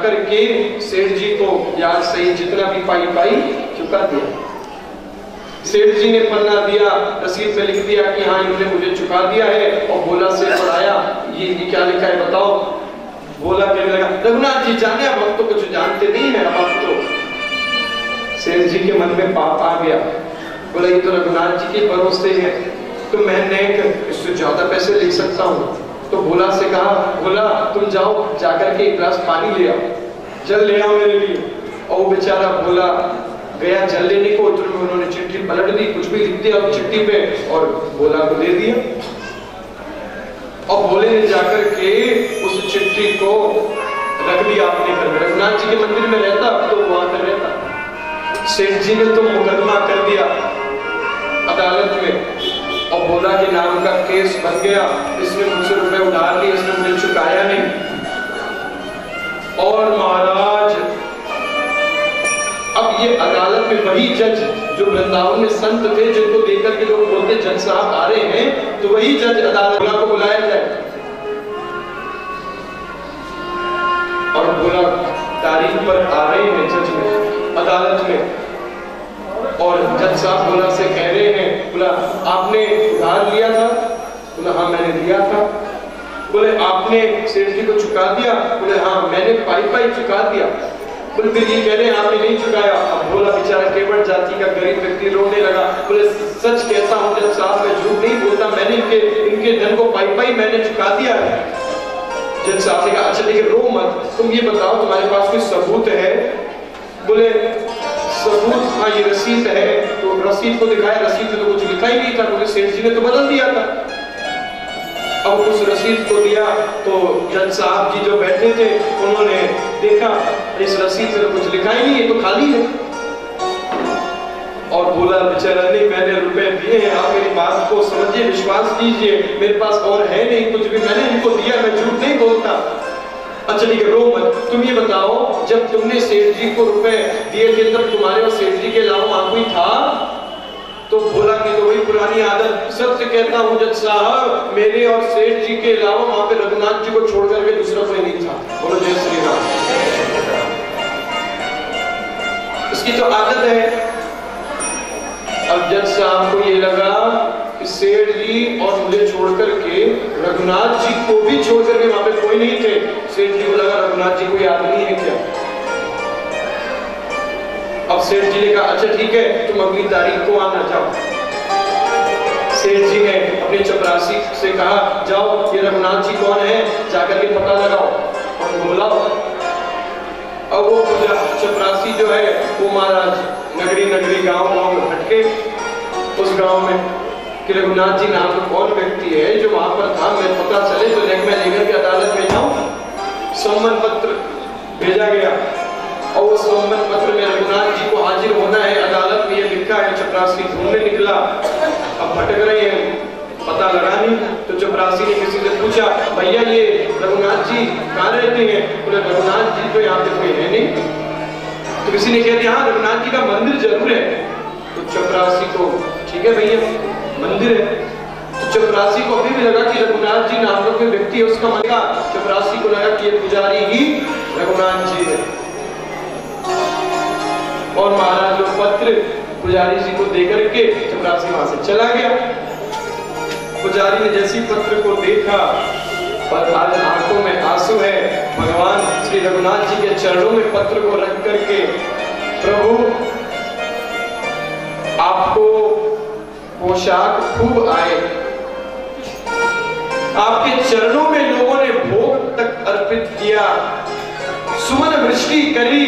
जाकर के सेठ जी को याद सही जितना भी पाई चुका दिया। सेठ जी ने पन्ना दिया, रसीद में लिख दिया कि हाँ इन्होंने मुझे चुका दिया है, और भोला से पढ़ाया ये क्या लिखा है बताओ। भोला कहने लगा रघुनाथ जी जाने अब हम तो कुछ जानते नहीं है, अब आप तो। सेठ जी के मन में पाप आ गया, बोला ये तो रघुनाथ जी के भरोसे है, तो मैंने इससे ज्यादा पैसे लिख सकता हूँ। तो भोला से कहा भोला तुम जाओ जाकर के एक गिलास पानी ले आओ, जल ले आओ मेरे लिए। और वो बेचारा भोला गया जल लेने को, तो उन्होंने चिट्ठी पलट दी, कुछ भी लिख दिया चिट्ठी पे और भोला को दे दिया। और भोले ने जाकर के उस चिट्ठी को रख दिया अपने घर में। रघुनाथ जी के मंदिर में रहता तो वहां पर रहता। सेठ जी ने तो मुकदमा कर दिया अदालत में, और भोला के नाम का केस बन गया, इसने मुझसे रुपए उधार लिए, इसने मुझे चुकाया नहीं। और महाराज अब ये अदालत में वही जज जो वृंदावन में संत थे, जिनको देखकर के लोग बोलते जज साहब आ रहे हैं, तो वही जज अदालत भोला को बुलाया जाए। और भोला तारीख पर आ रहे हैं जज में अदालत में, और जज साहब भोला से कह रहे हैं बोला आपने उधार लिया था? बोला हाँ मैंने लिया था। बोले आपने सेठ जी को चुका दिया? बोले हाँ मैंने पाई चुका दिया। बोले फिर ये कह रहे हैं आपने नहीं चुकाया। अब भोला बेचारा केवट जाति का गरीब व्यक्ति रोने लगा, बोले सच कहता हूँ जज साहब मैं झूठ नहीं बोलता, मैंने इनके धन को पाई मैंने चुका दिया है। जज साहब ने कहा अच्छा ठीक है रो मत, तुम ये बताओ तुम्हारे पास कोई सबूत है? बोले सबूत हाँ ये रसीद है। तो रसीद को दिखाया, रसीद में तो कुछ लिखा ही नहीं था, बोले सेठ जी ने तो बदल दिया था। अब उस रसीद को दिया तो जज साहब जी जो बैठे थे उन्होंने देखा इस रसीद में तो कुछ लिखा ही नहीं है, तो खाली है। और बोला बेचारा नहीं मैंने रुपए दिए हैं, आप मेरी बात को समझिए विश्वास कीजिए, मेरे पास और है नहीं कुछ भी, मैंने इनको दिया, मैं झूठ नहीं बोलता। अच्छा ठीक है रो मत, तुम ये बताओ जब तुमने सेठ जी को रुपए दिए थे तब तुम्हारे और सेठ जी के अलावा वहां कोई था? तो बोला कि तो वही पुरानी आदत, सत्य कहता हूँ जज साहब मेरे और सेठ जी के अलावा वहां पे रघुनाथ जी को छोड़ करके दूसरा कोई नहीं था। बोलो जय श्री राम। इसकी तो आदत है। अब जज साहब को ये लगा कि सेठ जी और मुझे छोड़ करके रघुनाथ जी को भी छोड़ करके वहां पे कोई नहीं थे। सेठ जी को लगा रघुनाथ जी कोई आदमी है क्या? अब सेठ जी ने कहा अच्छा ठीक है तुम अगली तारीख को आना जाओ। सेठ जी ने अपने चपरासी से कहा जाओ ये रघुनाथ जी कौन है जाकर के पता लगाओ और बुलाओ। अब वो चपरासी जो है वो महाराज नगरी गांव में भटके उस गांव में कि रघुनाथ जी नाम का कौन व्यक्ति है जो वहां पर था, मैं पता चले तो मैं लेकर के अदालत में जाऊं। सम्मन पत्र भेजा गया और वो सम्मन पत्र में रघुनाथ जी को हाजिर होना है अदालत में, ये लिखा है। चपरासी ढूंढने निकला, अब भटक रहे हैं पता लगा नहीं, तो चपरासी ने किसी से पूछा भैया ये रघुनाथ जी कहाँ रहते हैं? बोले रघुनाथ जी तो यहाँ पे कोई है नहीं। तो किसी ने कह दिया हाँ रघुनाथ जी का मंदिर जरूर है। तो चपरासी को ठीक है भैया मंदिर है। तो चपरासी को अभी भी लगा कि रघुनाथ जी नाम का कोई व्यक्ति है उसका मन का, चपरासी को लगा कि ये पुजारी ही रघुनाथ जी है। और महाराज जो पत्र पुजारी जी को देकर के चपरासी वहां से चला गया। पुजारी ने जैसी पत्र को देखा पर आज आंखों में आंसू है, भगवान श्री रघुनाथ जी के चरणों में पत्र को रख करके प्रभु आपको पोशाक खूब आए, आपके चरणों में लोगों ने भोग तक अर्पित किया, सुमन वृष्टि करी,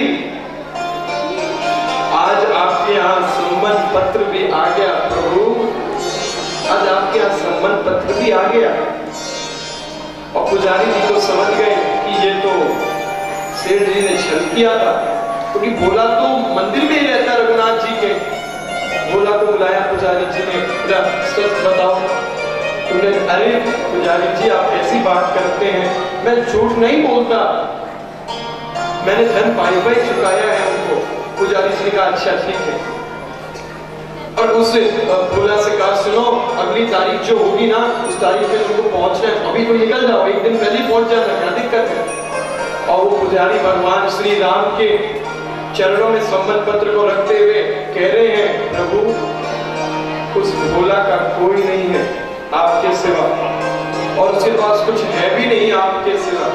आज आपके यहाँ सम्मन पत्र भी आ गया प्रभु, आज आपके यहाँ सम्मन पत्र भी आ गया। और पुजारी जी को समझ गए कि ये तो सेठ जी ने छल किया था, क्योंकि भोला तो मंदिर में ही रहता रघुनाथ जी के। भोला को बुलाया पुजारी जी ने, सच बताओ तुमने? अरे पुजारी जी आप ऐसी बात करते हैं, मैं झूठ नहीं बोलता, मैंने धन पाई चुकाया है उनको। पुजारी जी ने कहा अच्छा ठीक है। और उससे भोला से कहा सुनो अगली तारीख जो होगी ना उस तारीख पे तुमको पहुंचना है, अभी तो निकल जाओ, एक दिन पहले पहुंच जाना, क्या दिक्कत है? और वो पुजारी भगवान श्री राम के चरणों में सम्मत पत्र को रखते हुए कह रहे हैं, प्रभु उस भोला का कोई नहीं है आपके सिवा, और उसके पास कुछ है भी नहीं आपके सिवा।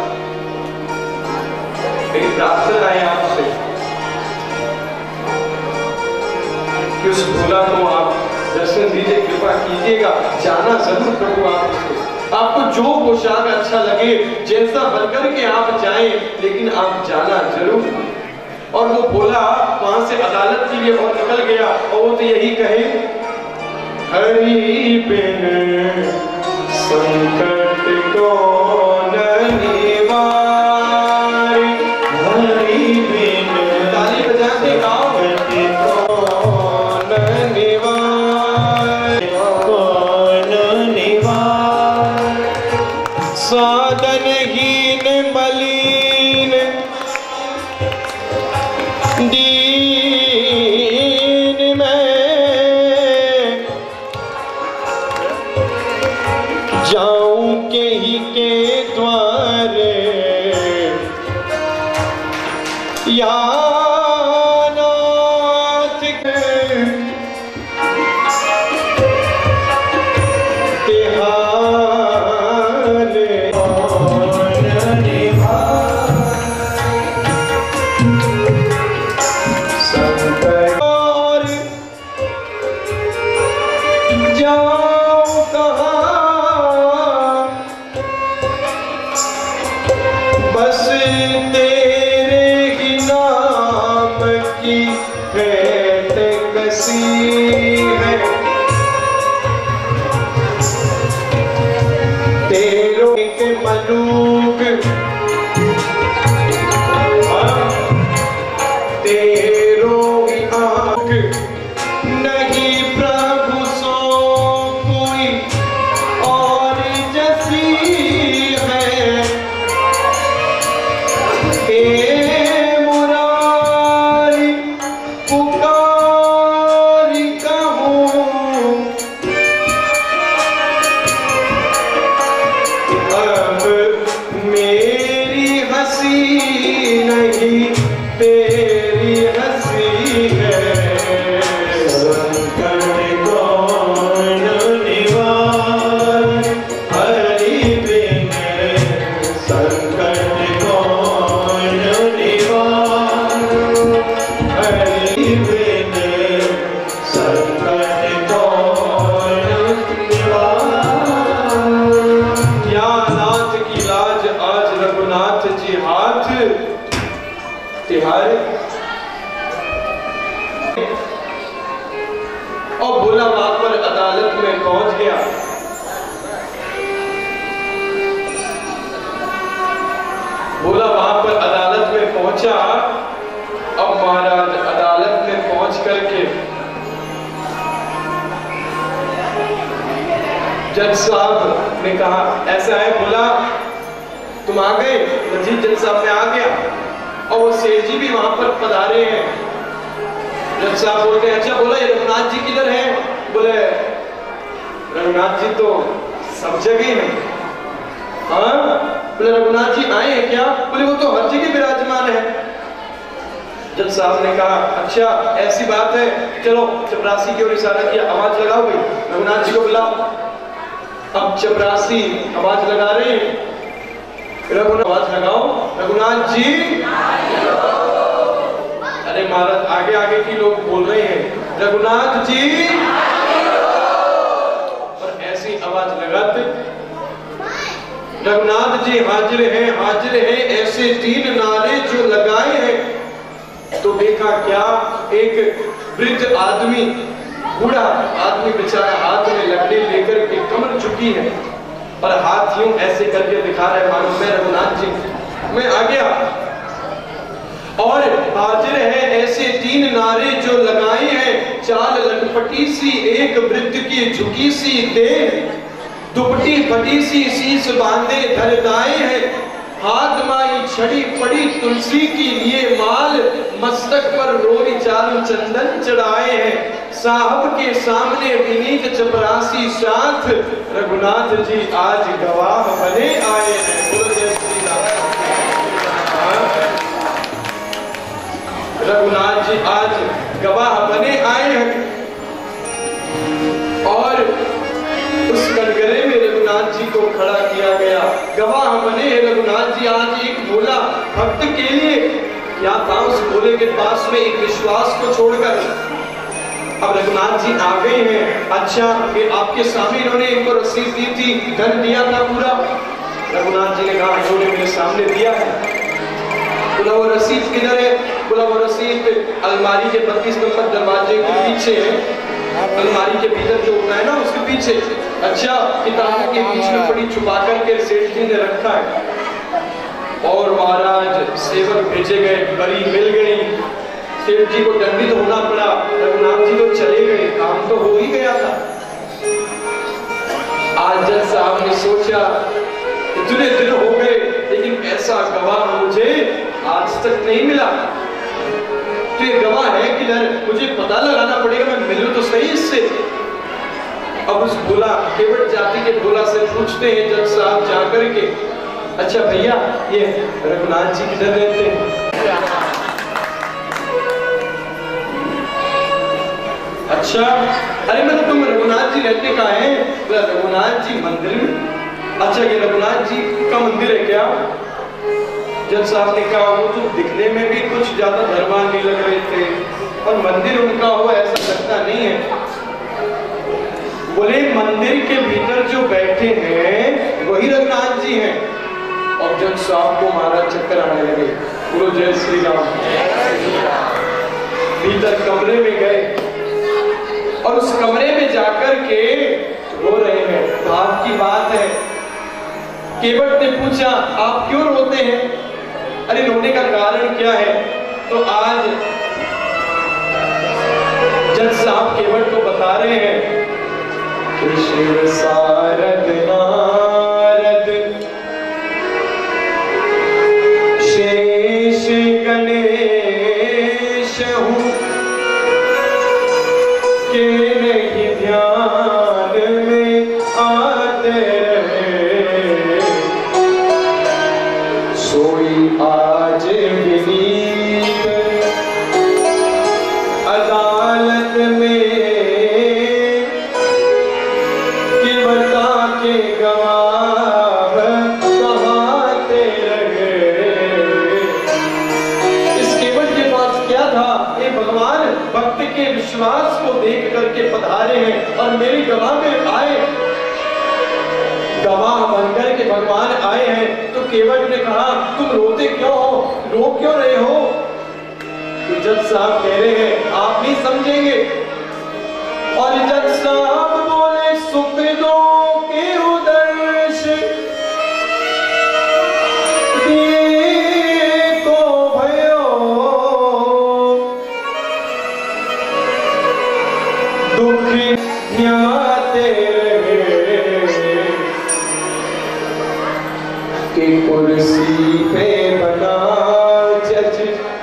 मेरी प्रार्थना है आपसे कि उस भोला को आप दर्शन दीजिए, कृपा कीजिएगा। जाना जरूर प्रभु आप उसको, आपको जो पोशाक अच्छा लगे, जैसा बनकर के आप जाएं, लेकिन आप जाना जरूर। और वो भोला वहां से अदालत के लिए और निकल गया, और वो तो यही कहे, हरि बिन संकट कौन निवारे, हरि बिन, ताली बजा के गाओ, कौन निवारे, कौन निवारे, साधनहीन मलिन दीन में जाऊं के ही के द्वारे, या नाथ तिहारे कौन निभाए, संकट और जाऊं कहाँ, बस तेरे ही नाम की भेंट कसी है, तेरों के मलूक, तेरों की आंख, नहीं प्रभु सो कोई और जैसी है, हे मुरारी पुकारी कहूँ, अब मेरी हंसी नहीं तेरी हंसी है, संकट कौन निवारे, हरि बिन संकट कौन निवारे, हरि बिन संकट कौन निवारे। या नाथ की लाज आज रघुनाथ जी हाथ तिहारे। और भोला वहां पर अदालत में पहुंच गया। भोला वहां पर अदालत में पहुंचा। अब महाराज अदालत में पहुंच करके जज साहब ने कहा, ऐसा है भोला तुम आ गए। जी जज साहब में आ गया, और वो सेठ जी भी वहां पर पधारे हैं। जज साहब बोलते हैं, अच्छा बोला ये रघुनाथ जी किधर हैं? बोले रघुनाथ जी तो सब जगह हैं। हाँ बोले रघुनाथ जी आए हैं क्या? बोले वो तो हर जगह विराजमान है। जज साहब ने कहा, अच्छा ऐसी बात है, चलो चपरासी की ओर इशारा किया, आवाज लगाओ भाई, रघुनाथ जी को बुलाओ। अब चपरासी आवाज लगा रहे हैं, रघुनाथ आवाज लगाओ, रघुनाथ जी। अरे महाराज आगे आगे की लोग बोल रहे हैं, रघुनाथ जी, और ऐसी आवाज लगाते, रघुनाथ जी हाजिर हैं, ऐसे 3 नारे जो लगाए हैं। तो देखा क्या, एक वृद्ध आदमी, बूढ़ा आदमी बेचारा हाथ में लकड़ी लेकर के कमर झुकी है, और हाथ यूं ऐसे करके दिखा रहे, मानो मैं रघुनाथ जी मैं आ गया। और हाजिर है ऐसे 3 नारे जो लगाए हैं, चाल लटपटी सी एक वृद्ध की झुकी सी देह, दुपट्टी फटी सी शीश बांधे धरदाए हैं, हाथ माई छड़ी पड़ी तुलसी की लिए माल, मस्तक पर रोई चाल चंदन चढ़ाए हैं, साहब के सामने विनीत चपरासी साथ, रघुनाथ जी आज गवाह बने आए हैं। बोलो जय श्री राम। जी आज गवाह बने आए हैं और उस कटघरे में रघुनाथ जी को खड़ा किया गया। गवाह बने रघुनाथ जी आज एक भोला भक्त के लिए क्या था उस भोले के पास में एक विश्वास को छोड़कर। अब रघुनाथ जी आ गए हैं। अच्छा कि आपके सामने इन्होंने इनको रसीद दी थी, धन दिया था पूरा। रघुनाथ जी ने कहा इन्होंने मेरे सामने दिया है। बोला वो रसीद किधर है? बोला वो रसीद अलमारी के 32 नंबर दरवाजे के पीछे है, अलमारी के भीतर जो होता है ना उसके पीछे। अच्छा किताबों के बीच में बड़ी छुपा करके सेठ जी ने रखा है। और महाराज सेवक भेजे गए, बड़ी मिल गई, सेठ जी को दंडित होना पड़ा। रघुनाथ जी तो चले गए, काम तो हो ही गया था। आज जज साहब ने सोचा इतने दिन हो गए लेकिन ऐसा गवाह मुझे आज तक नहीं मिला। तो ये गवाह है किधर? मुझे पता लगाना पड़ेगा, मैं मिलूं तो सही इससे। अब उस भोला केवट जाति के भोला से पूछते हैं जज साहब जाकर के, अच्छा भैया ये रघुनाथ जी किधर रहते हैं? अच्छा अरे मतलब तुम रघुनाथ जी रहते कहाँ हैं? रघुनाथ जी मंदिर में। अच्छा ये रघुनाथ जी का मंदिर है क्या? जज साहब ने कहा वो तो दिखने में भी कुछ ज्यादा धर्मांग नहीं लग रहे थे और मंदिर उनका हो ऐसा लगता नहीं है। बोले मंदिर के भीतर जो बैठे हैं वही रघुनाथ जी हैं। और जज साहब को महाराज चक्कर आने लगे। बोलो जय श्री राम। भीतर कमरे में गए और उस कमरे में जाकर के रो रहे हैं। भाव की बात है। केवट ने पूछा आप क्यों रोते हैं? अरे रोने का कारण क्या है? तो आज जज साहब केवट को बता रहे हैं शिव सारद नारद शेष गणेश हूँ के नहीं ध्यान में आते रहे सोई आज विनीत अदालत में कि बता के गवाह कहाते रहे। इस केवट के पास क्या था? ये भगवान भक्त के विश्वास को देख करके पधारे हैं और मेरी गवाह में आए, गवाह बनकर के भगवान आए हैं। तो केवट ने कहा तुम रोते क्यों हो? रो क्यों रहे हो? तो जज साहब कह रहे हैं आप नहीं समझेंगे। और जज साहब बोले सुखदों के उदर्श दिए को भयो दुख न्याते रहे कि कुर्सी पे बना जज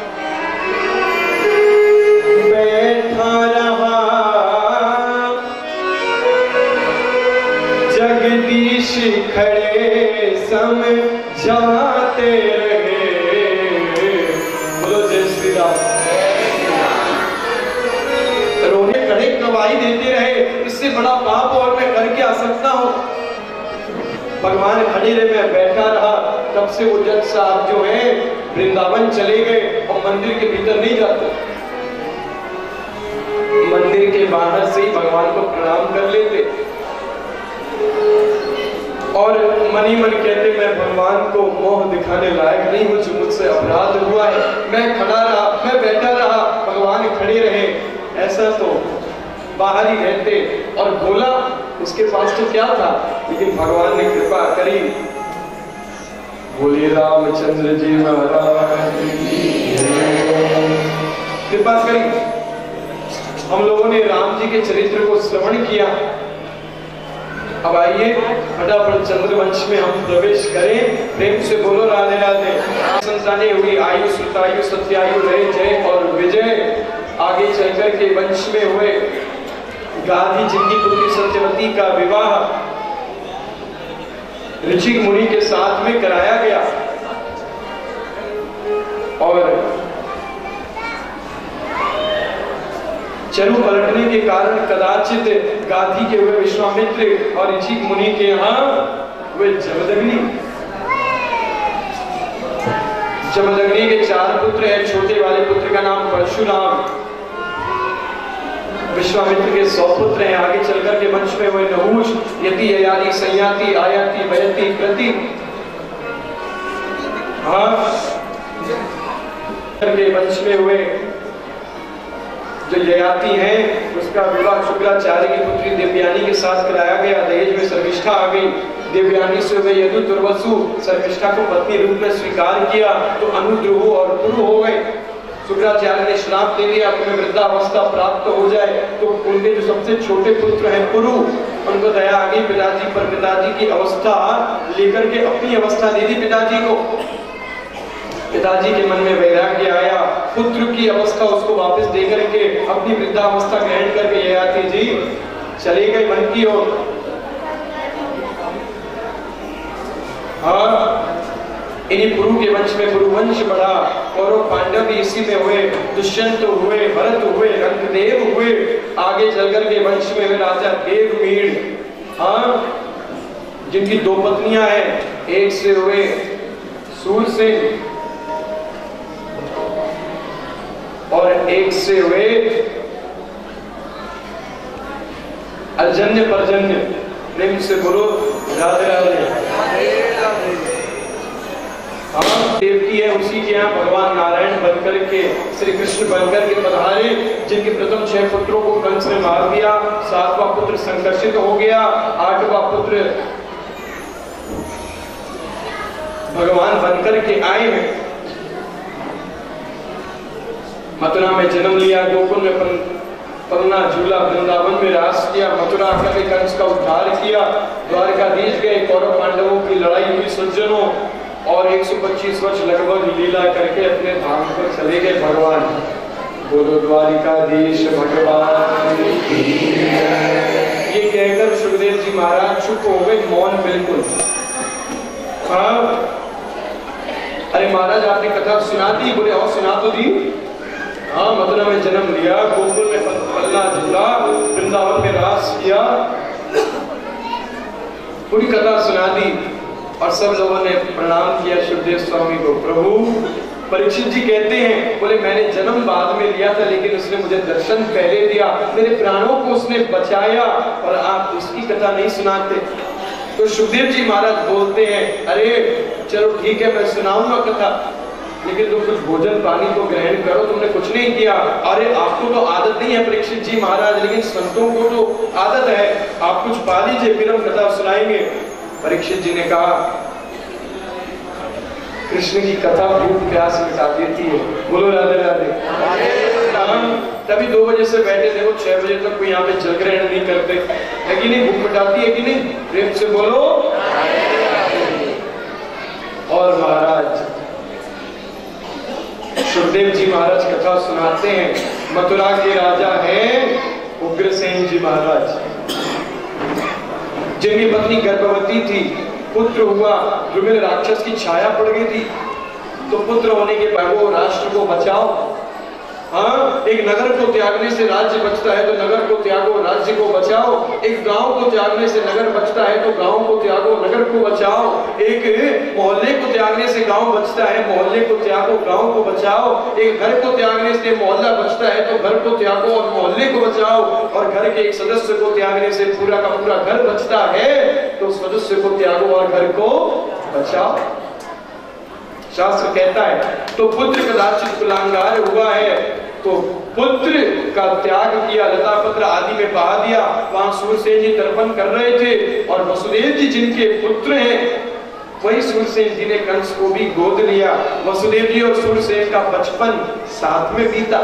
बैठा रहा जगदीश खड़े समझाते रहे। बोलो जय श्री राम। रोने खड़े गवाही देते रहे, इससे बड़ा पाप और मैं कर क्या सकता हूँ? भगवान खड़े रहे, मैं बैठा रहा। तब से वो जज साहब जो हैं वृंदावन चले गए और मंदिर के भीतर नहीं जाते, मंदिर के बाहर से ही भगवान को प्रणाम कर लेते और मन ही मन कहते मैं भगवान को मोह दिखाने लायक नहीं हूँ, मुझसे अपराध हुआ है। मैं खड़ा रहा, मैं बैठा रहा, भगवान खड़े रहे। ऐसा तो बाहर ही रहते। और भोला उसके पास तो क्या था, लेकिन भगवान ने कृपा करी। बोलिए रामचंद्र जी महाराज कृपा करी। हम लोगों ने राम जी के चरित्र को श्रवण किया। अब आइए फटाफट चंद्रवंश में हम प्रवेश करें। प्रेम से बोलो राधे राधे। संतानें हुई आयु सुतायु सत्यायु रहे जय और विजय। आगे चलकर के वंश में हुए गाधी जिनकी पुत्री सत्यवती का विवाह ऋषि मुनि के साथ में कराया गया और चरु पलटने के कारण कदाचित गाधी के हुए विश्वामित्र और ऋषि मुनि के यहाँ हुए जमदग्नि। जमदग्नि के 4 पुत्र हैं। छोटे वाले पुत्र का नाम परशुराम। विश्वामित्र के 100 पुत्र हैं। आगे चलकर के वंश में हुए नहुष, यति, ययाति, संयाति, आयाति, वयति, प्रति। के वंश में हुए जो ययाति हैं उसका विवाह शुक्राचार्य की पुत्री देवयानी के साथ कराया गया। दहेज में शर्मिष्ठा आ गई। देवयानी से हुए यदु दुर्वसु शर्मिष्ठा को पत्नी रूप में स्वीकार किया तो अनुद्रुहु और पुरु हो गए। शुक्राचार्य ने श्राप दे दिया तुम्हें वृद्धावस्था प्राप्त हो जाए। तो उनके जो सबसे छोटे पुत्र हैं पुरु, उनको दया आ गई पिताजी पर। पिताजी की अवस्था लेकर के अपनी अवस्था दे दी पिताजी को। पिताजी के मन में वैराग्य आया। पुत्र की अवस्था उसको वापस दे करके अपनी वृद्धावस्था ग्रहण करके ययाति जी चले गए वन की ओर। इन्हीं पुरु के वंश में पुरुवंश बढ़ा। कौरव पांडव भी इसी में हुए। दुष्यंत हुए, भरत हुए, अंकदेव हुए। आगे चलकर के वंश में हुए राजा देवमीण, जिनकी 2 पत्नियां हैं। एक से हुए सूरसेन और एक से हुए अजन्य परजन्य। प्रेम से बोलो राधे राधे। देवकी है उसी के यहाँ भगवान नारायण बनकर के, श्री कृष्ण बनकर के पधारे, जिनके प्रथम 6 पुत्रों को कंस ने मार दिया। 7वां पुत्र संकर्षित हो गया। 8वां पुत्र भगवान बनकर के आए हैं। मथुरा में जन्म लिया, गोकुल में पलना झूला, वृंदावन में रास किया, मथुरा के कंस का उद्धार किया, द्वारकाधीश गए, कौरव पांडवों की लड़ाई हुई सज्जनों, और 125 वर्ष लगभग लीला करके अपने धाम पर चले गए भगवान। बोलो द्वारिकाधीश भगवान की। ये कहकर सुखदेव जी महाराज चुप हो गए, मौन बिल्कुल। अरे महाराज आपने कथा सुना दी? बोले और सुना तो दी। हाँ, मथुरा में जन्म लिया, गोकुल में पलना झूला, वृंदावन में रास किया, पूरी कथा सुना दी। और सब लोगों ने प्रणाम किया सुखदेव स्वामी को। प्रभु परीक्षित जी कहते हैं, बोले मैंने जन्म बाद में लिया था, लेकिन उसने मुझे दर्शन पहले दिया, मेरे प्राणों को उसने बचाया, और आप उसकी कथा नहीं सुनाते। तो सुखदेव जी महाराज बोलते हैं, अरे चलो ठीक है मैं सुनाऊंगा कथा, लेकिन तुम कुछ भोजन पानी तो ग्रहण करो। तुमने कुछ नहीं किया। अरे आपको तो आदत नहीं है परीक्षित जी महाराज, लेकिन संतों को तो आदत है। आप कुछ पा लीजिए फिर हम कथा सुनाएंगे। परीक्षित जी ने कहा, कृष्ण की कथा भूख प्यास मिटा देती है। बोलो राधे राधे। तभी 2 बजे से बैठे थे वो 6 बजे तक कोई यहाँ पे जल ग्रहण नहीं करते, है कि नहीं? भूख मिटाती है कि नहीं? प्रेम से बोलो। और महाराज सुखदेव जी महाराज कथा सुनाते हैं। मथुरा के राजा हैं उग्रसेन जी महाराज, जिनकी पत्नी गर्भवती थी, पुत्र हुआ, द्रुमिल राक्षस की छाया पड़ गई थी। तो पुत्र होने के बाद वो राष्ट्र को बचाओ। हाँ, एक नगर को त्यागने से राज्य बचता है तो नगर को त्यागो, राज्य को बचाओ। एक गांव को त्यागने से नगर बचता है तो गांव को त्यागो, नगर को बचाओ। एक मोहल्ले को त्यागने से गांव बचता है, मोहल्ले को त्यागो, गांव को बचाओ। एक घर को त्यागने से मोहल्ला बचता है तो घर को त्यागो और मोहल्ले को बचाओ। और घर के एक सदस्य को त्यागने से पूरा का पूरा घर बचता है, तो सदस्य को त्यागो और घर को बचाओ। शास्त्र कहता है। तो पुत्र कदाचित कुलांगार हुआ है तो पुत्र का त्याग किया, लता पत्र आदि में बहा दिया। वहां सूरसेन जी तर्पण कर रहे थे और वसुदेव जी जिनके पुत्र हैं, वही सूरसेन जी ने कंस को भी गोद लिया। वसुदेव जी और सूरसेन का बचपन साथ में बीता।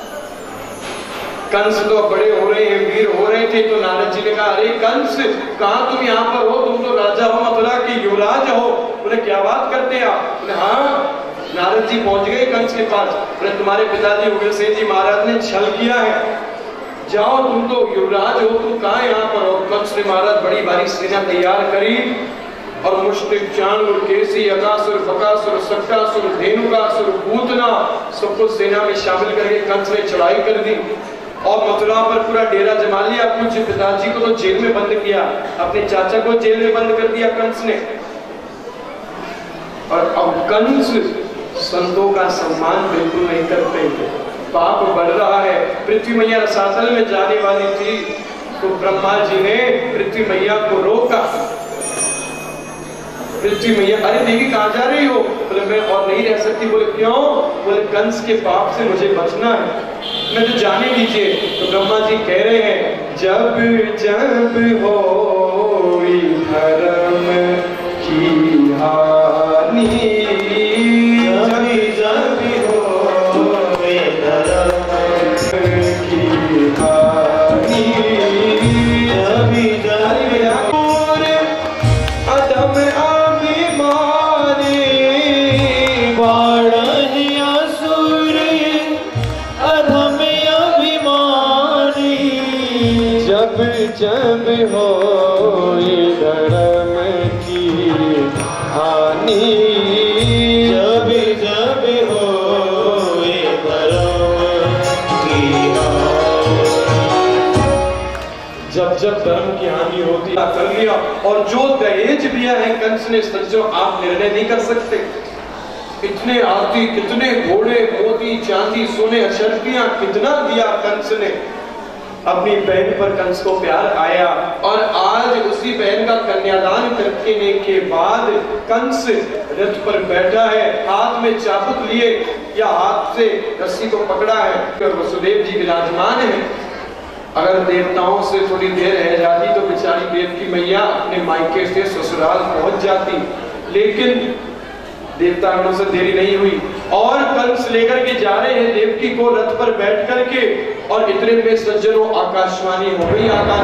कंस तो बड़े हो रहे हैं, वीर हो रहे थे, तो नारद जी ने कहा, अरे कंस कहाँ तुम यहाँ पर हो? तुम तो राजा हो, मथुरा के युवराज हो। बोले क्या बात करते हैं आप? बोले हाँ। नारद जी पहुंच गए कंस के पास। बोले तुम्हारे पिताजी उग्रसेन जी महाराज ने छल किया है, जाओ तुम तो युवराज हो, तुम कहाँ यहाँ पर हो? कंस ने महाराज बड़ी भारी सेना तैयार करी और मुष्टिक, चाणूर, केसी, अकासुर, बकासुर, सक्कासुर, धेनुकासुर, पूतना सबको सेना में शामिल करके कंस ने चढ़ाई कर दी। और मथुरा पर पूरा डेरा जमा लिया। पूज्य पिताजी को तो जेल में बंद किया, अपने चाचा को जेल में बंद कर दिया कंस ने। और अब कंस संतों का सम्मान बिल्कुल नहीं करते हैं। पाप बढ़ रहा है। पृथ्वी मैया रसातल में जाने वाली थी तो ब्रह्मा जी ने पृथ्वी मैया को रोका। पृथ्वी मैया, अरे देवी कहाँ जा रही हो? बोले मैं और नहीं रह सकती। बोले क्यों? बोले कंस के पाप से मुझे बचना है, मैं तो जाने दीजिए। तो ब्रह्मा जी कह रहे हैं जब जब हो धर्म की हानि, जब जब हो धर्म की हानि, जब हो धर्म की हानि, जब जब हो धर्म की हानि, जब धर्म की हानि होती कर लिया। और जो दहेज दिया है कंस ने, सज्जनों आप निर्णय नहीं कर सकते। इतने हाथी, कितने घोड़े, मोती चांदी सोने अक्षरपियां कितना दिया कंस ने। अपनी बहन पर कंस को प्यार आया और आज उसी बहन का कन्यादान करने के बाद कंस रथ पर बैठा है, हाथ में चाबुक लिए या हाथ से रस्सी को पकड़ा है और वसुदेव जी विराजमान है। अगर देवताओं से थोड़ी देर रह जाती तो बेचारी देव की मैया अपने मायके से ससुराल पहुंच जाती, लेकिन देवताओं से देरी नहीं हुई और कंस लेकर के जा रहे हैं देवकी को रथ पर बैठ करके। और इतने में सज्जनों आकाशवाणी हो गई आकाश,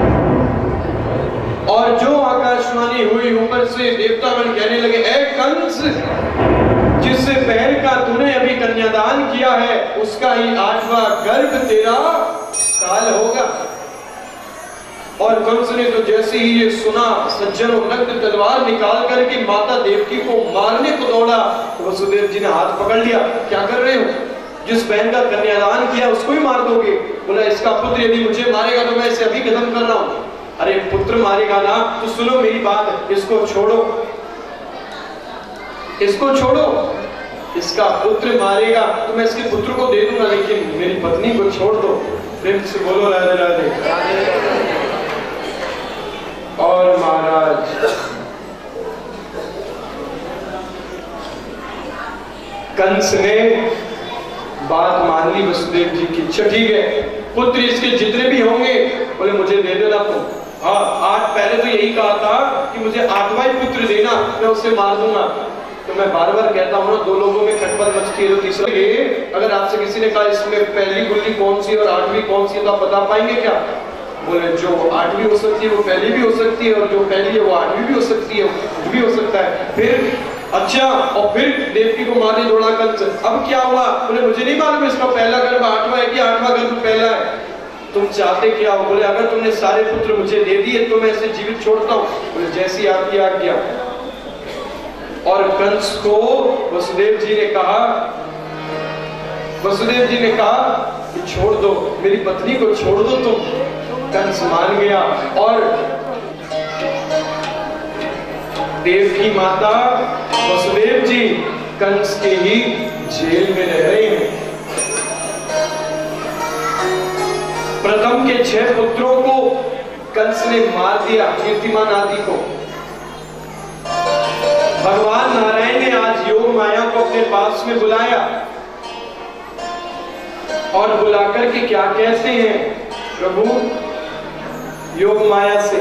और जो आकाशवाणी हुई ऊपर से देवतागण कहने लगे, ए कंस, जिस बहन का तूने अभी कन्यादान किया है उसका ही 8वां गर्भ तेरा काल होगा। और कंस ने तो जैसे ही ये सुना, सज्जनों नग्न तलवार निकाल करके माता देवकी को मारने को दौड़ा। तो वसुदेव जी ने हाथ पकड़ लिया, क्या कर रहे हो? जिस बहन का कन्यादान किया उसको ही मार दोगे? बोला इसका पुत्र यदि मुझे मारेगा तो मैं इसे अभी खत्म कर रहा हूं। अरे पुत्र मारेगा ना तो सुनो मेरी बात, इसको छोड़ो, इसको छोड़ो। इसका पुत्र मारेगा तो मैं इसके पुत्र को दे दूंगा, लेकिन मेरी पत्नी को छोड़ दो। प्रेम से बोलो राधे राधे। और महाराज कंस ने बात मान ली वसुदेव जी की। अच्छा ठीक है, पुत्र इसके जितने भी होंगे बोले मुझे दे देना तुम। हाँ, आज पहले तो यही कहा था कि मुझे 8वां पुत्र देना, मैं उसे मार दूंगा। तो मैं बार बार कहता हूँ ना, दो लोगों में खटपट मचती है तो तीसरा ये, अगर आपसे किसी ने कहा इसमें पहली गुल्ली कौन सी और 8वीं कौन सी है तो आप बता पाएंगे क्या? बोले जो 8वीं हो सकती है वो पहली भी हो सकती है, और जो पहली है वो 8वीं भी हो सकती है, कुछ भी हो सकता है। फिर अच्छा, और फिर देवकी को मारने दौड़ा कंस। अब क्या हुआ? बोले मुझे नहीं मालूम इसका पहला गर्भ 8वां है कि 8वां गर्भ पहला है। तुम चाहते क्या हो? बोले अगर तुमने सारे पुत्र मुझे दे दिए तो मैं इसे जीवित छोड़ता हूँ। बोले जैसी आपकी आज्ञा। और कंस को वसुदेव जी ने कहा कि छोड़ दो, मेरी पत्नी को छोड़ दो तुम। कंस मान गया और देव की माता वसुदेव जी कंस के ही जेल में रह रहे हैं। प्रथम के 6 पुत्रों को कंस ने मार दिया, कीर्तिमान आदि को। भगवान नारायण ने आज योग माया को अपने पास में बुलाया और बुलाकर के क्या कहते हैं? प्रभु योग माया से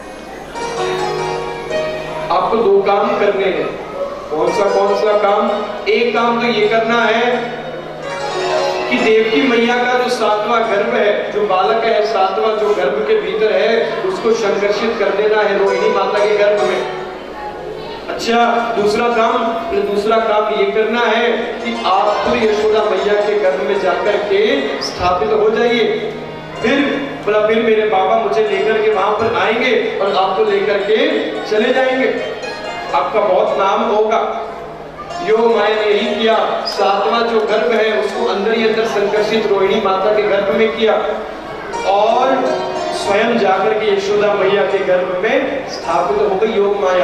आपको 2 काम करने हैं। कौन सा काम? एक काम तो ये करना है कि देवकी मैया का जो 7वां गर्भ है, जो बालक है 7वां जो गर्भ के भीतर है, उसको संकर्षित कर देना है रोहिणी माता के गर्भ में। अच्छा, दूसरा काम ये करना है कि आप पूरी यशोदा मैया के गर्भ में जाकर के स्थापित हो जाइए। फिर मेरे बाबा मुझे लेकर के वहां पर आएंगे और आपको लेकर के चले जाएंगे, आपका बहुत नाम होगा। योग माया ने यही किया, सातवां जो गर्भ है उसको अंदर ही अंदर संकर्षित रोहिणी माता के गर्भ में किया और स्वयं जाकर के यशोदा मैया के गर्भ में स्थापित हो गई योग माया।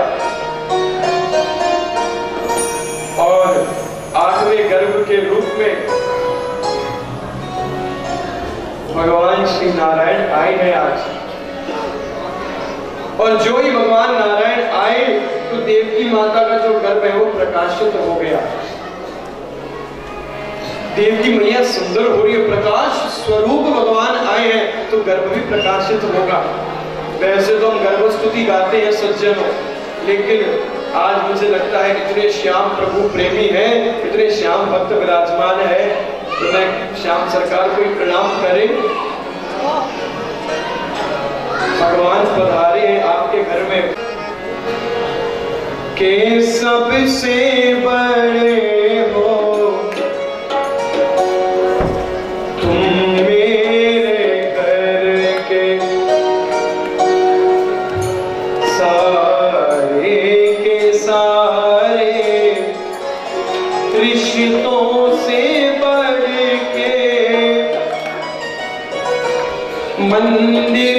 और आठवें गर्भ के रूप में भगवान श्री नारायण आए हैं आज। और जो ही भगवान नारायण आए तो देवकी माता का जो गर्भ है वो प्रकाशित हो गया। देवकी मैया सुंदर हो रही है, प्रकाश स्वरूप भगवान आए हैं तो गर्भ भी प्रकाशित होगा। वैसे तो हम गर्भस्तुति गाते हैं सज्जनों, लेकिन आज मुझे लगता है इतने श्याम प्रभु प्रेमी हैं, इतने श्याम भक्त विराजमान है, तो मैं श्याम सरकार को प्रणाम करें। भगवान पधारे हैं आपके घर में के सबसे बड़े हो तुम मेरे घर के सारे रिश्तों से बढ़ के मंदिर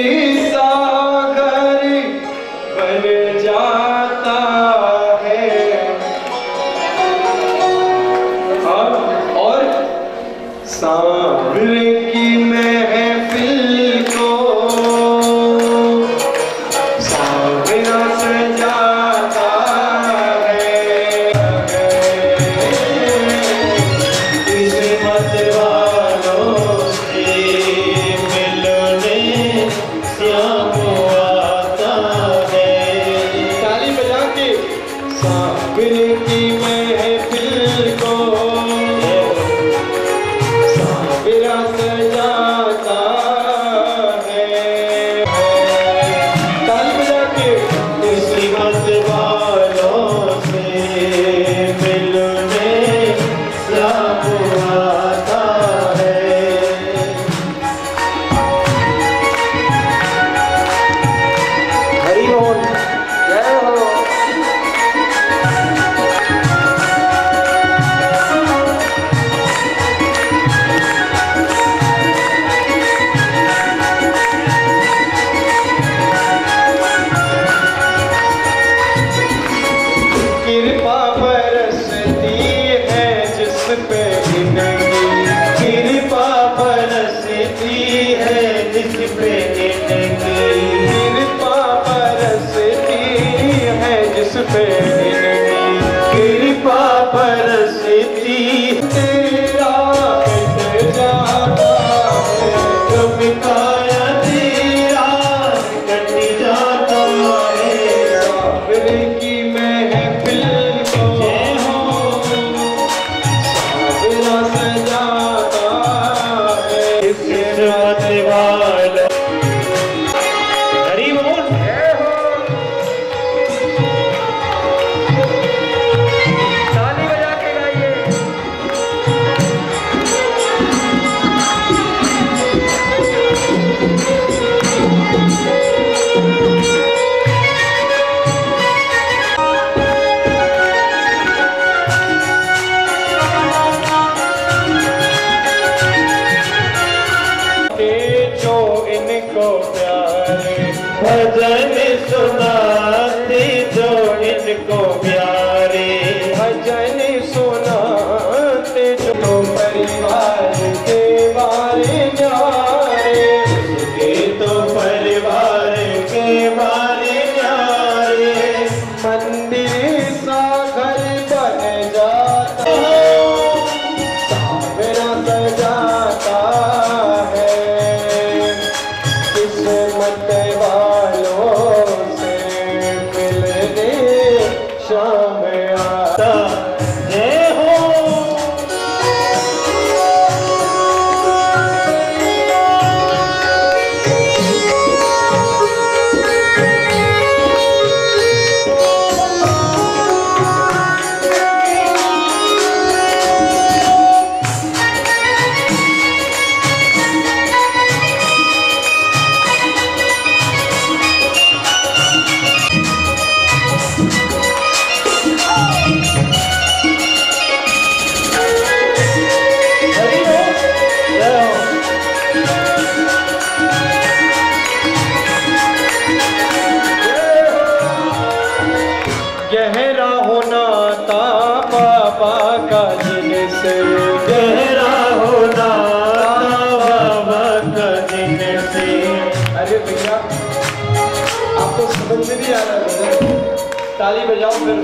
जिनसे गहरा होना बाबा का जिनसे। अरे भैया आपको समझ में नहीं आ रहा है, ताली बजाओ फिर।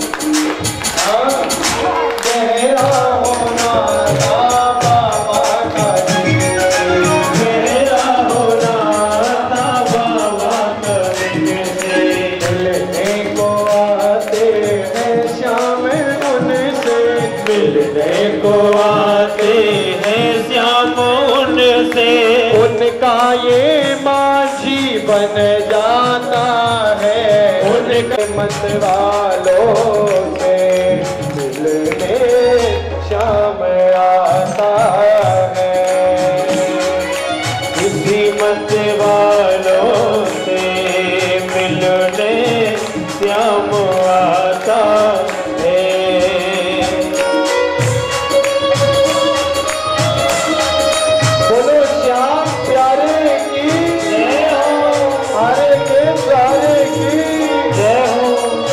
गहरा होना बाबा का जिनसे, गहरा होना बाबा का जिनसे। मिलने को आते हैं श्याम उनसे, मिलने को आते हैं श्याम उनसे। उनका ये माझी बन जाता है, उनके मत वालों से मिलने श्याम आता है। किसी मत वालों से मिलने श्याम आता है। बोलो श्याम प्यारे की जय हो, हरे के प्यारे की जय हो।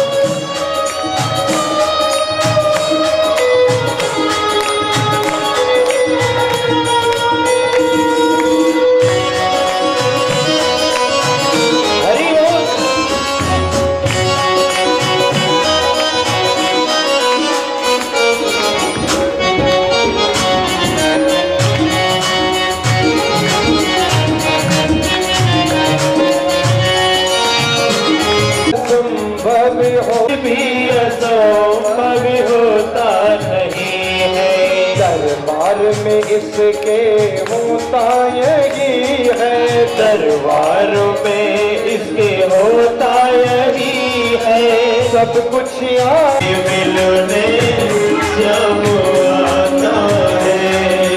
हरि बोल। संभव हो भी असंभव होता नहीं है, दरबार में इसके होता यही है, दरबार में इसके होता यही है। सब कुछ यहाँ मिलने श्याम आता है।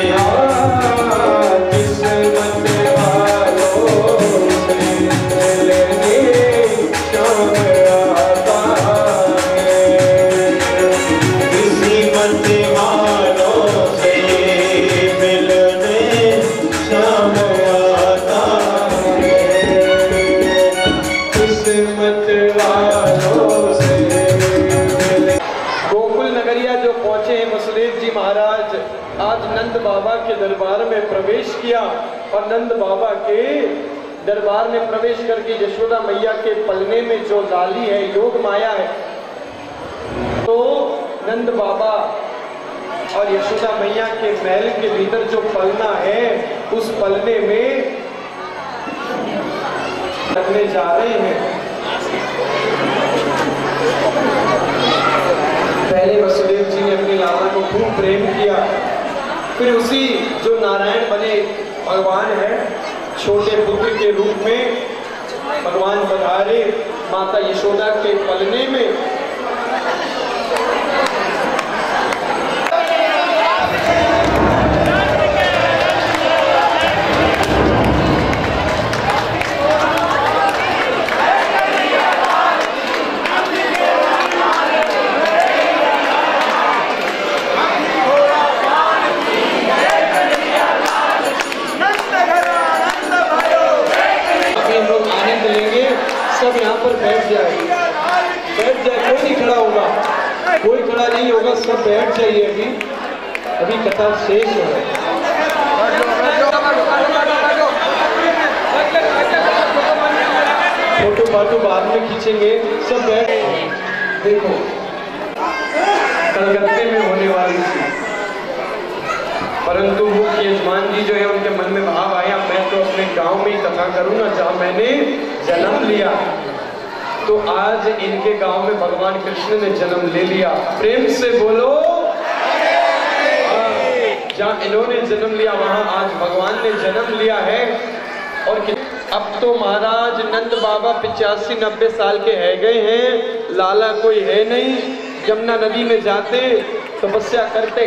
किस्मत वालों से मिलने श्याम आता है। किस्मत वालों से मिलने श्याम आता है। किस्मत वालों से मिलने। गोकुल नगरिया जो पहुंचे हैं वसुदेव जी महाराज, आज नंद बाबा के दरबार में प्रवेश किया और नंद बाबा के दरबार में प्रवेश करके यशोदा मैया के पलने में जो लाली है, योग माया है, तो नंद बाबा और यशोदा मैया के महल के भीतर जो पलना है, उस पलने में रखने जा रहे हैं। पहले वसुदेव जी ने अपनी लाला को खूब प्रेम किया, फिर उसी जो नारायण बने भगवान है, छोटे पुत्र के रूप में भगवान पधारे माता यशोदा के पलने में। सब यहाँ पर बैठ जाए, कोई नहीं खड़ा होगा, कोई खड़ा नहीं होगा, सब बैठ जाइए। अभी कथा शेष है। फोटो फाटो बाद में खींचेंगे, सब बैठ। देखो कलकत्ते में होने वाली थी, परंतु मुख्य यजमान जी जो है उनके मन में भाव आया, मैं तो अपने गांव में ही कथा करूं ना, जहां मैंने जन्म लिया। तो आज इनके गांव में भगवान कृष्ण ने जन्म ले लिया। प्रेम से बोलो, जहां इन्होंने जन्म लिया वहां आज भगवान ने जन्म लिया है। और अब तो महाराज नंद बाबा 85-90 साल के है गए हैं, लाला कोई है नहीं। यमुना नदी में जाते तपस्या करते।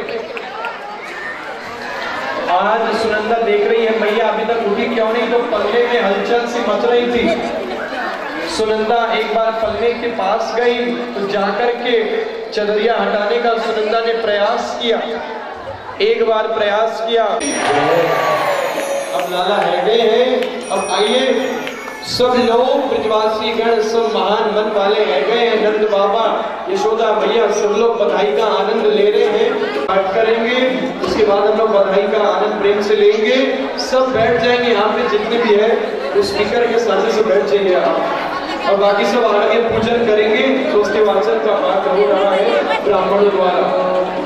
आज सुनंदा देख रही है मैया अभी तक उठी क्यों नहीं, तो पल्ले में हलचल सी मच रही थी। सुनंदा एक बार पल्ले के पास गई तो जाकर के चदरिया हटाने का सुनंदा ने प्रयास किया, एक बार प्रयास किया। अब लाला है गए हैं, अब आइए सब लोग ब्रजवासी गण सब महान मन वाले रह गए हैं। नंद बाबा, यशोदा मैया सब लोग बधाई का आनंद ले रहे हैं। पाठ करेंगे, उसके बाद हम लोग बधाई का आनंद प्रेम से लेंगे। सब बैठ जाएंगे यहाँ पे जितने भी है, उस स्पीकर के साथ से बैठ जाइए आप, और बाकी सब आगे पूजन करेंगे। तो उसके वाचन का पाठ हो रहा है ब्राह्मणों द्वारा।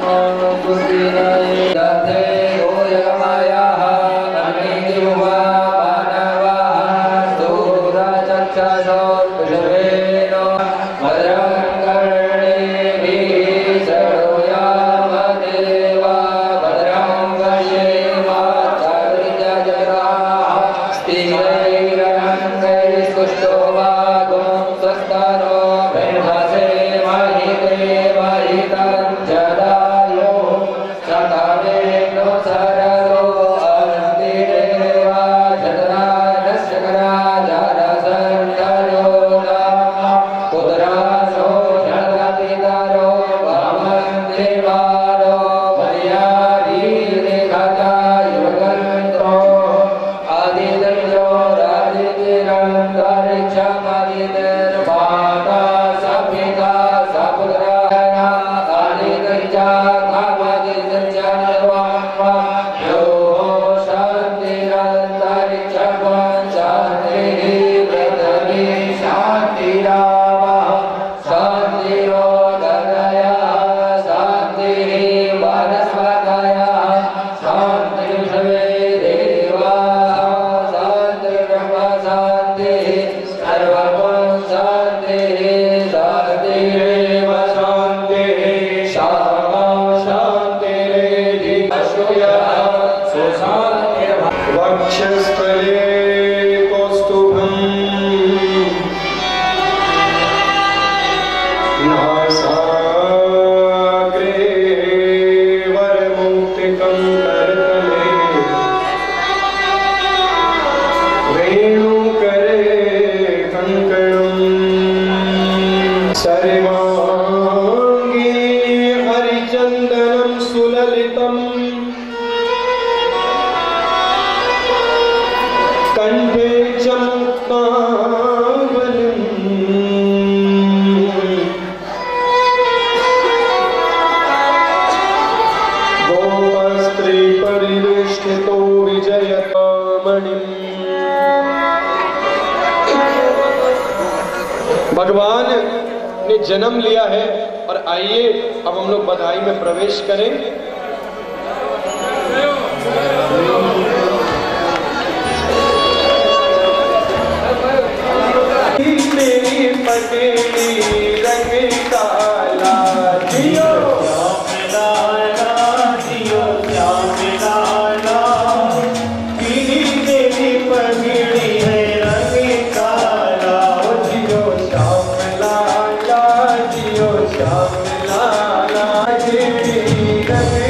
भगवान ने जन्म लिया है। और आइए अब हम लोग बधाई में प्रवेश करें। मेरी पटेली रंग काला जियो श्याम लाला जियो श्याम लाला जियो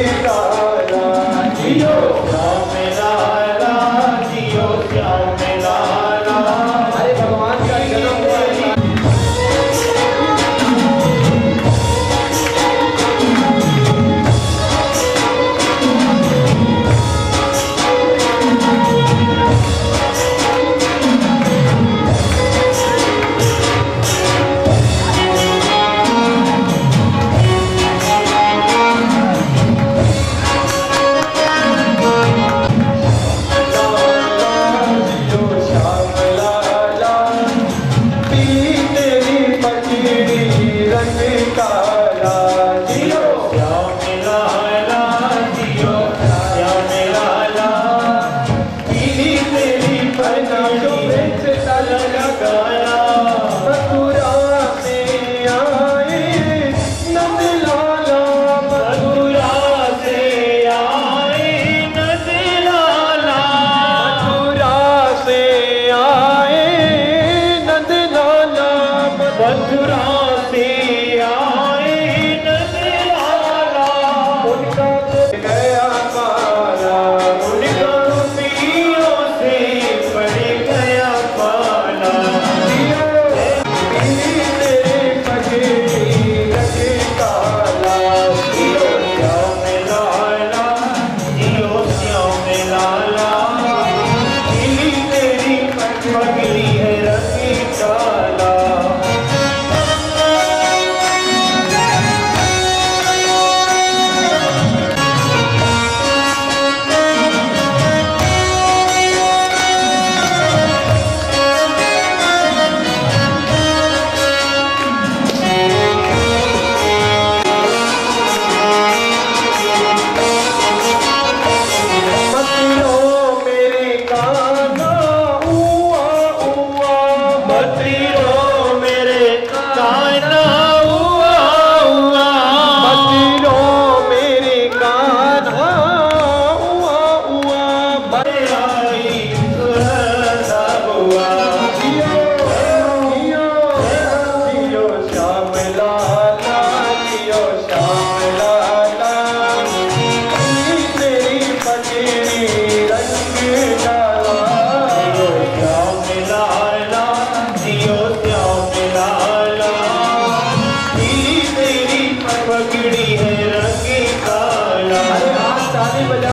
ताली बजा।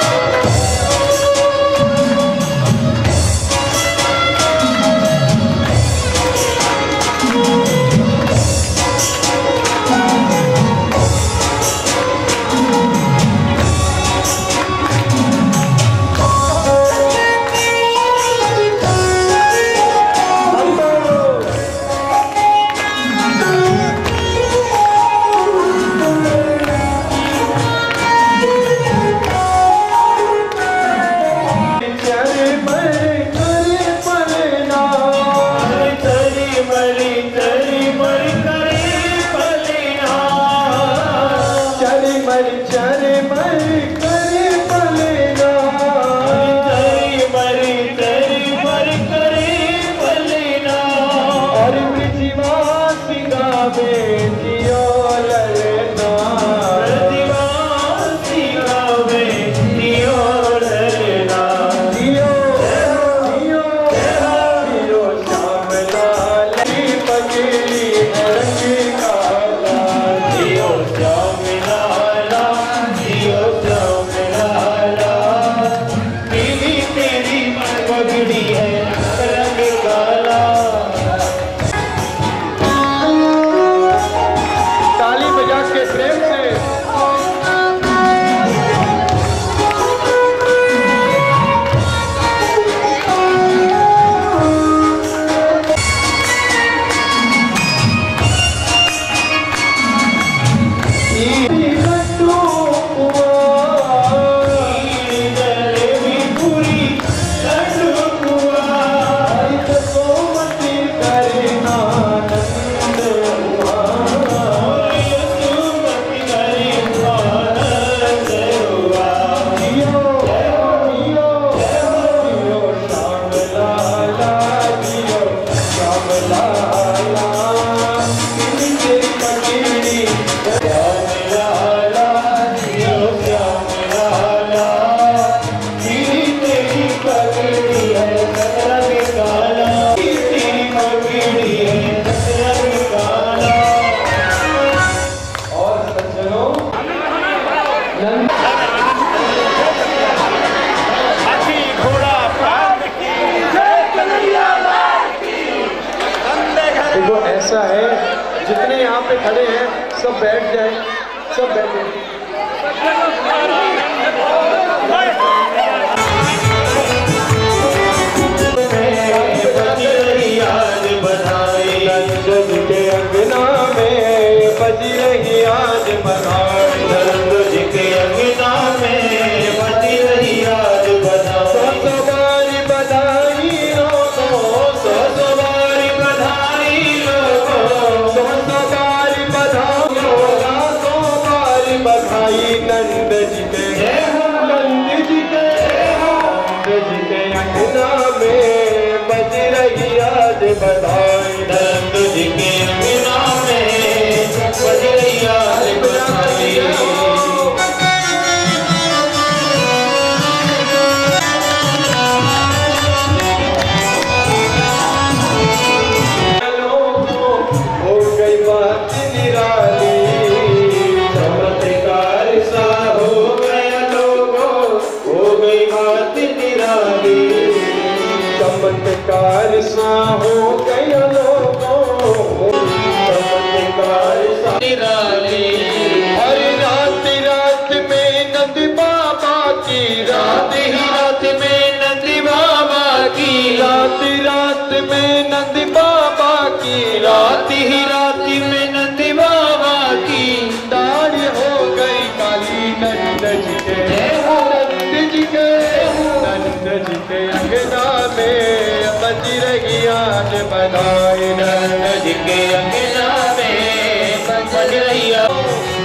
जितने यहाँ पे खड़े हैं सब बैठ जाए, सब बैठे। आज बधाई नंद के अंगना में बज रही आज बधाई, नंद जी के अंगना में बज रही आज बधाई। सवारी बधाई लोगों, सवारी बधाई लोगों, सवारी बधाई लोगों, सवारी बधाई नंद जी के, नंद जी के, नंद जी के अंगना में बज रही आज बधाई, नंद जी के अंगना में बज रही आज बधाई। हो गई बात निराली, चमत्कार सा हो गया लोगों, हो गई बात निराली, चमत्कार सा हो गया लोगों, चमत्कार सा निराली। हर रात रात में नंद बाबा की, रात ही रात में नंद बाबा की, रात रात में नंद बाबा की, रात ही रात में नंद बाबा की दाढ़ हो गई काली नंद जी के, नंद जी के, नंद जी के अंगना में बज रही आज बधाई, नंद जी के अंगना में बज रही आज।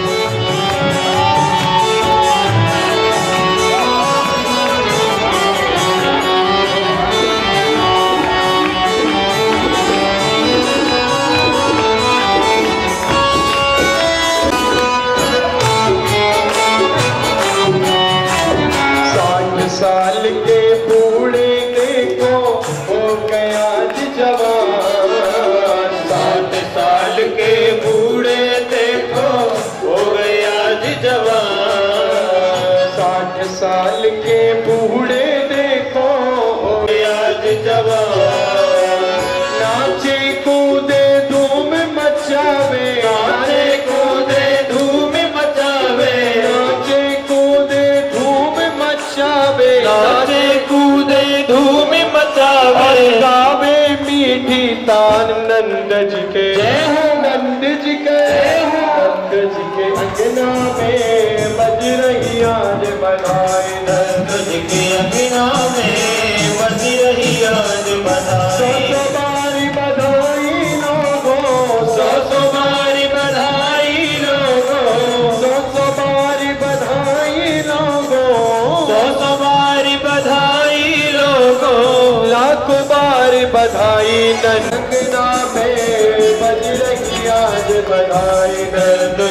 साल के बूढ़े देखो हो गया आज जवान, 60 साल के बूढ़े देखो हो गया आज जवान, 60 साल के बूढ़े देखो आज जवान, नाचे कूदे धूम मचावे, नाचे कूदे धूम मचावे, नाचे कूदे धूम मचावे, नाचे कूदे धूम मचावे, गावे मीठी तान नंद जी के जय हो, नंद जी के जय हो, नंद जी के अंगना में बज रही आज बधाई, नंद जी के अंगना में बज रही आज बधाई, सौ बारी बधाई लोगों, सौ बारी बधाई लोगों, सौ बारी बधाई लोगों, सौ बारी बधाई लोगों, लाखों बारी बधाई, नंदना में बज रही आज बधाई, नंद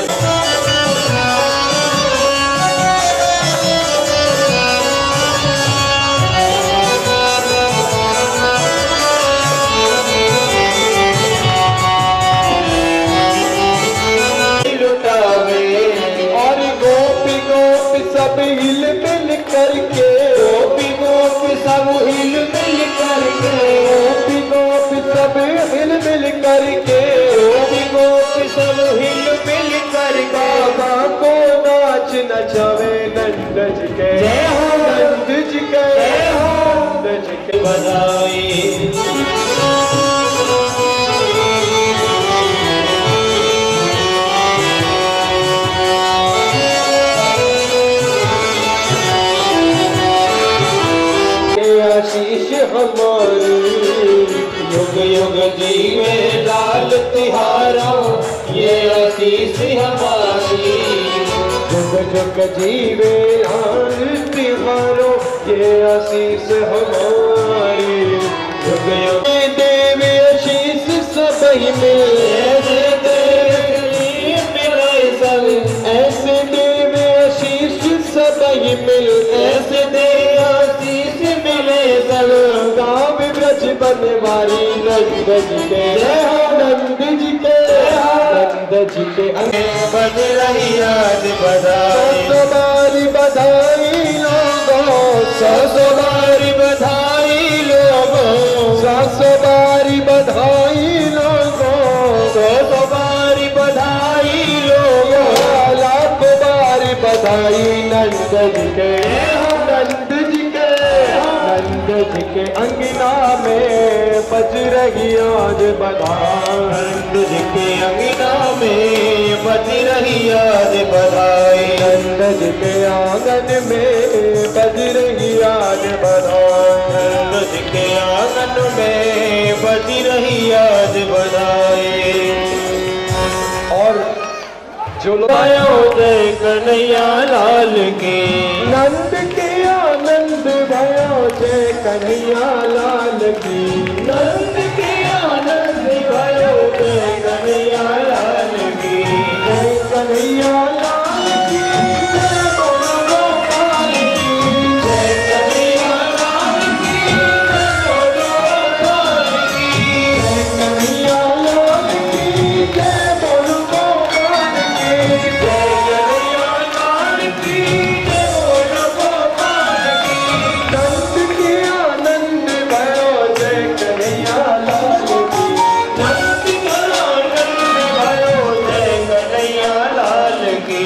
सब हिल मिल करके, गोपी गोपी सब हिल मिल करके, गोपी गोपी सब हिल मिल करके, गोपी गोपी सब हिल मिल करके, बाबा को नाच नचावे नंद जी के जय हो, नंद जी के जय हो, नंद जी के बधाई। आशीष हमारी युग युग जीवे लाल तिहारा, ये आशीष हमारी युग युग जीवे लाल तिहारो, ये आशीष हमारी युग युग देवे आशीष सब ही मिले, ऐसे देवे आशीष सब ही मिल, ऐसे देवे आशीष मिले सब, गाँव ब्रज बनवारी नंद जी के जय हो, नंद जी के जय हो, नंद जी के अंगे बज रही आज बधाई, सौ बारी बधाई लोगों, सौ बारी बधाई लोगों, सौ बारी बधाई लोगों, सौ बारी बधाई लोगों, लाखों बारी बधाई नंद जी के जय हो, नंद जी के नंद जी के अंगना में बज रही आज बधाई, नंद जी के अंगना में बज रही आज बधाई, नंद जी के आंगन में बज रही आज बधाई, नंद जी के आंगन में बज रही आज बधाई। और जो आयो जय कन्हैया लाल की, नंद के आनंद भयो जय कन्हैया लाल की, नंद के आनंद भयो जय कन्हैया लाल की, जय कन्हैया लाल की, जय बोलो गोपाल की, जय कन्हैया लाल की, जय बोलो गोपाल की, जय कन्हैया लाल की, जय बोलो गोपाल की, जय कन्हैया लाल की, जय बोलो गोपाल की, नंद के आनंद भयो जय कन्हैया लाल की, नंद के आनंद भयो जय कन्हैया लाल की।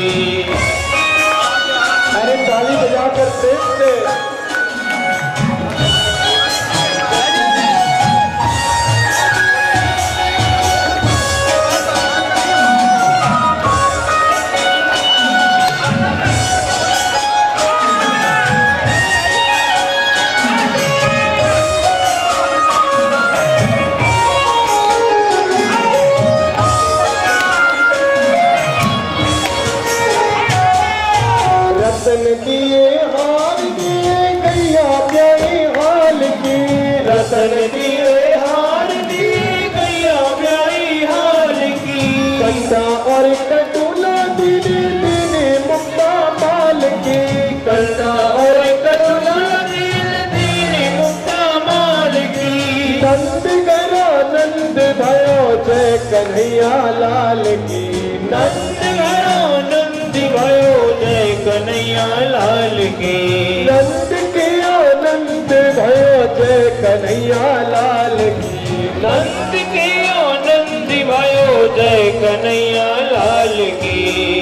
अरे ताली बजाकर प्रेम से रतन दिए हार दिए गैया प्यारी हाल की, रतन दिए हार दिए गैया प्यारी हाल की, कंटा और कटोला दीने दीने मुक्ता माल की, कंटा और कटोला दीने दीने मुक्ता माल की, नंद गरा नंद भयो जय कन्हैया लाल की, नंद गरा नंद भयो जय कन्हैया लाल की। नंद के आनंद भयो जय कन्हैया लाल की। नंद के आनंद भयो जय कन्हैया लाल की।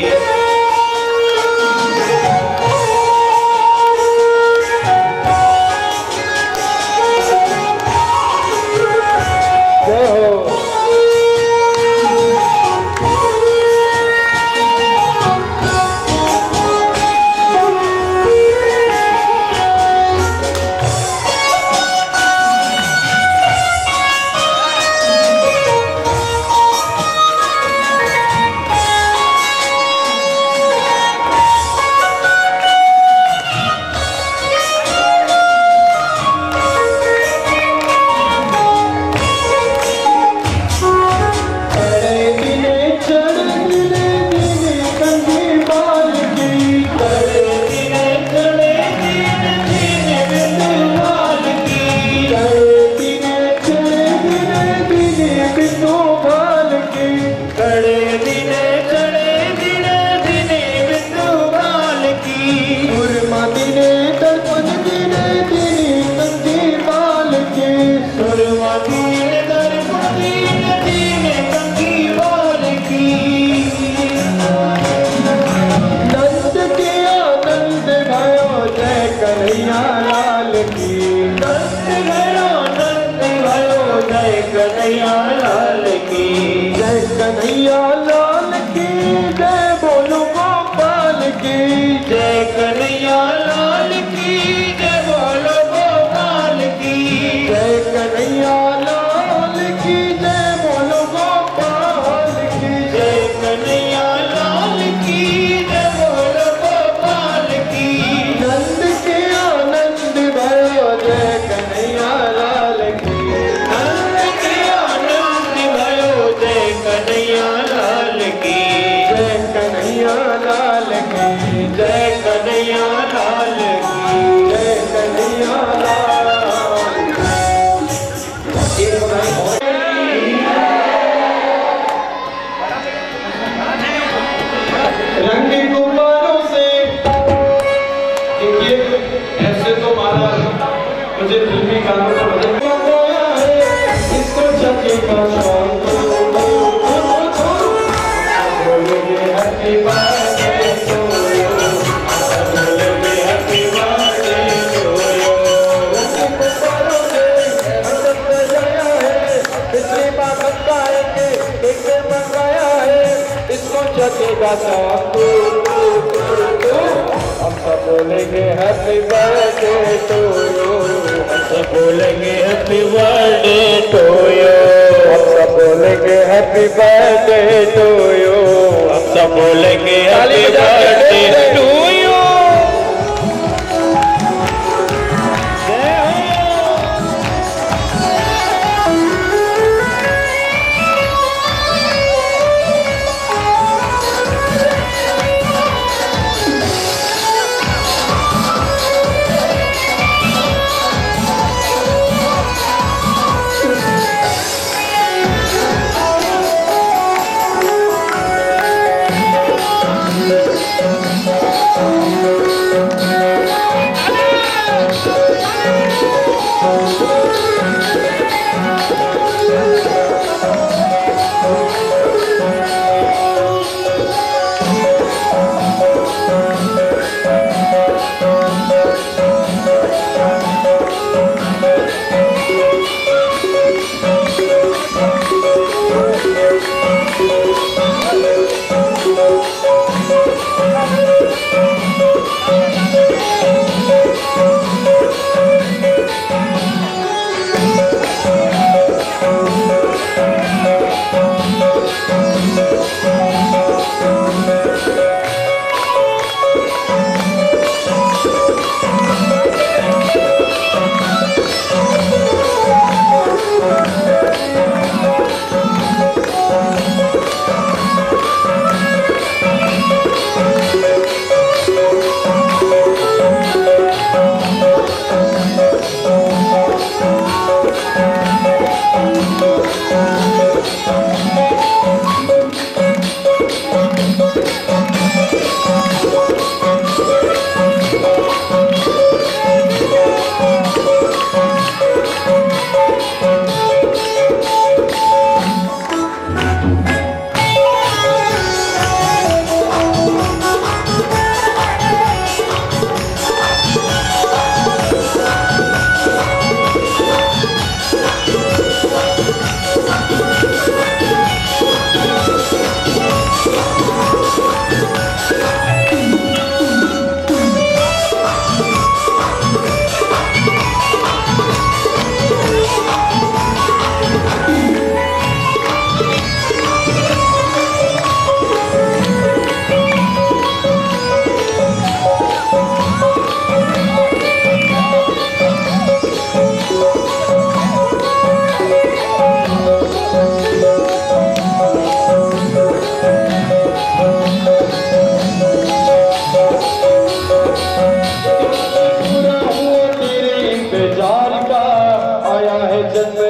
हम सब बोलेंगे हैप्पी बर्थडे टू यू। हम सब बोलेंगे हैप्पी बर्थडे टू यू। हम सब बोलेंगे हैप्पी बर्थडे टू यू। हम सब बोलेंगे हैप्पी बर्थडे टू यू।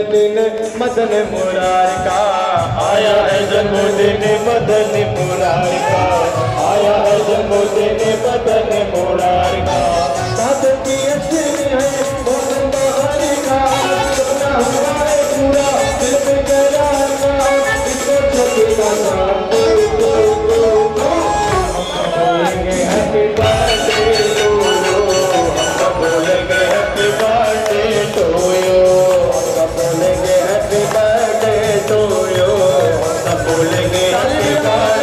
जन्मदिन मदन मुरार का, आया है जन्मदिन मदन मुरार का, आया है जन्मदिन मदन मुरार का। साधन की अच्छी है मौसम बहार का, सपना हुआ है पूरा दिल में करार का, इसको चलेगा नाम बोलेंगे हैप्पी बर्थडे टू यू, हम बोलेंगे हैप्पी बर्थडे टू यू, हम बोलेंगे हैप्पी बर्थडे टू यू, हम बोलेंगे हैप्पी बर्थडे।